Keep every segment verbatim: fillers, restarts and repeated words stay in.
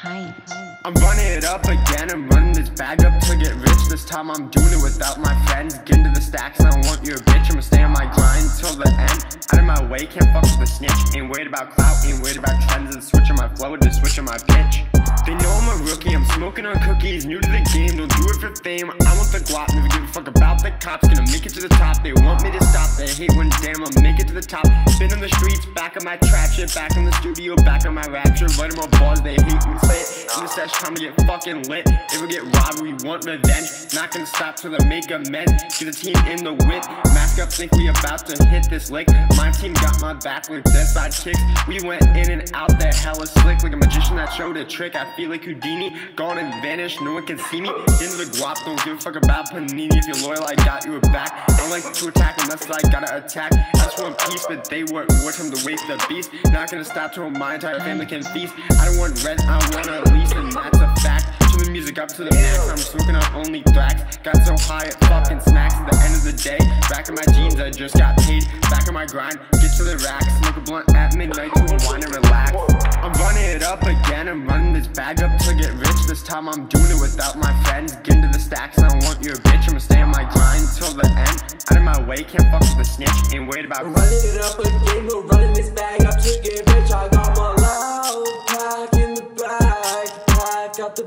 I'm running it up again, I'm running this bag up to get rich. This time I'm doing it without my friends. Get into the stacks, I don't want your bitch. I'ma stay on my grind till the end. Out of my way, can't fuck with the snitch. Ain't worried about clout, ain't worried about trends. And switching my flow, just switching my pitch. They know I'm a rookie, I'm smoking on cookies. New to the game, don't do it for fame. I want the guap, never give a fuck about the cops. Gonna make it to the top, they want me to stop. They hate when damn I'll make it to the top. Been on the streets, back on my trap shit. Back in the studio, back on my rap shit. Writing more bars, they hate when say it. In the sesh, time to get fucking lit. If we get robbed, we want revenge. Not gonna stop till they make amends. Get the team in the whip. Mask up, think we about to hit this lick. My team got my back with death side kicks. We went in and out there hella slick. Like a magician that showed a trick. I feel like Houdini, gone and vanished, no one can see me. Into the guap, don't give a fuck about Panini. If you're loyal, I got you back. I don't like to attack unless I gotta attack. Ask for peace, but they weren't worth him to waste the beast. Not gonna stop till my entire family can feast. I don't want red, I want a lease, and that's a fact. Turn the music up to the max, I'm smoking on only thrax. Got so high it fucking smacks. At the end of the day, back in my jeans, I just got paid. Back on my grind, get to the rack. Smoke a blunt at midnight to unwind and relax. I'm running it up again, I'm running this bag up to get rich. This time I'm doing it without my friends. Get into the stacks, I don't want your bitch. I'ma stay on my grind till the end. Out of my way, can't fuck with the snitch. Ain't worried about. I'm running it up again, we're running this bag up to get rich. I got my loud pack in the back. Pack got the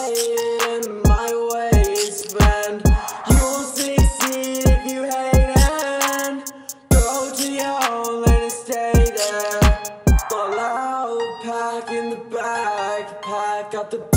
blade in my waistband. You won't succeed if you hate it. Go to your own lane and stay there. My loud pack in the back. Pack got the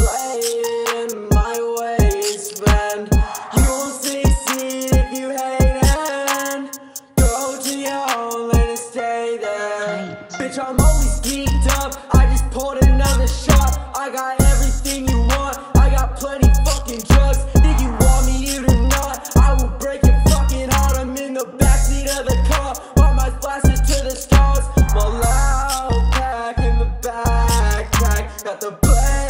blade in my waistband. You won't succeed if you hate it. Go to your own lane and stay there. Bitch, I'm always geeked up. I just poured another shot. I got everything you want. I got plenty fucking drugs. Think you want me, you do not. I will break your fucking heart. I'm in the backseat of the car. Want my flashes to the stars. My loud pack in the backpack. Got the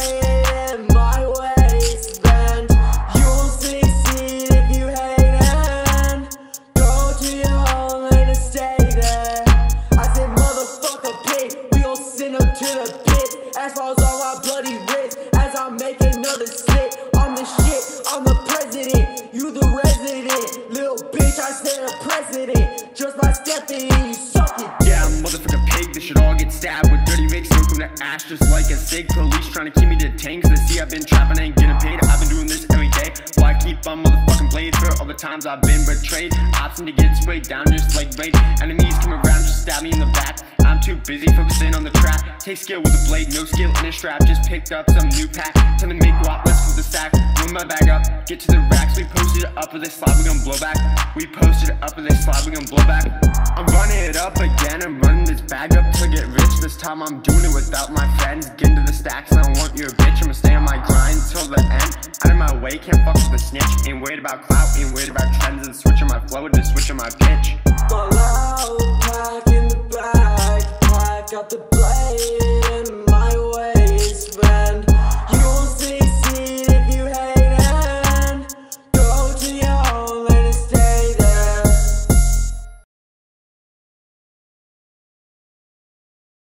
blade in my waistband. You won't succeed if you hate it. Go to your own lane and stay there. I said motherfucker pig. We gon' send him to the pit. As far as all my bloody wrist. As I make another slit. I'm the shit, I'm the president. You the resident. Little bitch, I said a president. Just by stepping in, you suck it. Yeah, I'm a motherfucking pig, they should all get stabbed with dirty rigs. Smoke from the ash just like a cig. Police trying to keep me detained, cause they see I've been trapping, I ain't getting paid. I've been doing this every day, while I keep on motherfucking blades. For all the times I've been betrayed, option to get sprayed down just like raid. Enemies come around, just stab me in the back. I'm too busy focusing on the trap. Take skill with a blade, no skill in a strap. Just picked up some new pack, time to make guap, let's with the sack. Move my bag up, get to the racks. We posted it up with this slide, we gon' blow back. We posted it up with this slide, we gon' blow back. I'm running it up again, I'm running this bag up to get rich. This time I'm doing it without my friends. Get into the stacks, I don't want your bitch. I'ma stay on my grind till the end. Out of my way, can't fuck with the snitch. Ain't worried about clout, ain't worried about trends. And switching my flow, just switching my pitch. My loud pack in the back. Pack got the